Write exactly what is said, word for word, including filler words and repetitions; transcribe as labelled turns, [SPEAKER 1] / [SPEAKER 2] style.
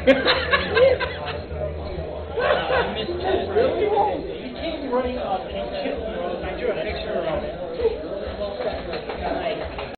[SPEAKER 1] Really? He came running up and he killed me. I drew a picture of it.